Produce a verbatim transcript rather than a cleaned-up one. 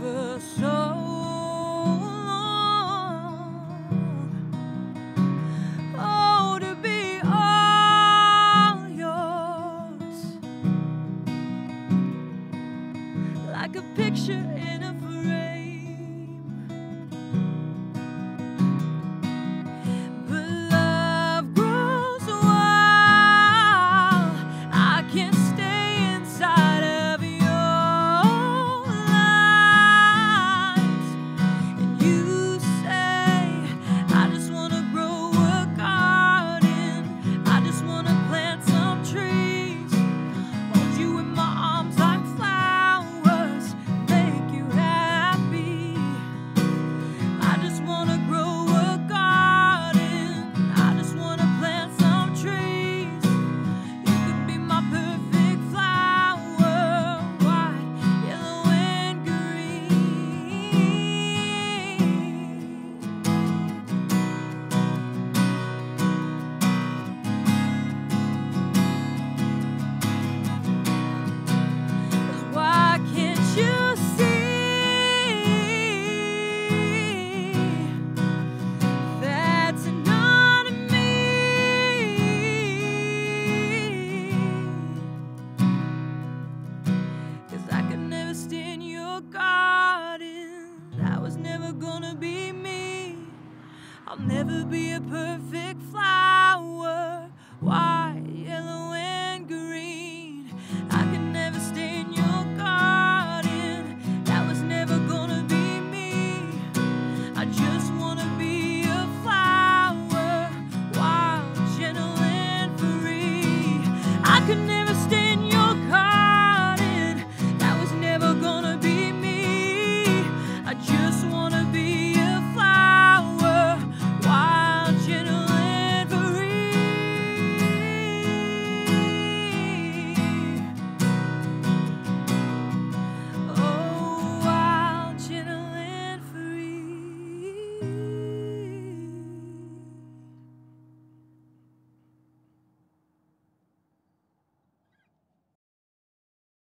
for so long. Oh, to be all yours, like a picture in a frame. But love grows wild. I can't stay inside of your lines. And you say, I just want to grow a garden. I just want to plant some trees. Hold you in my arms like flowers. Make you happy. I just want to grow a garden. I just want to plant some trees. You could be my perfect flower, white, yellow, and green. 'Cause why can't you see that's not me? 'Cause I could never stay in your garden. That was never gonna be me. I'll never be a perfect flower.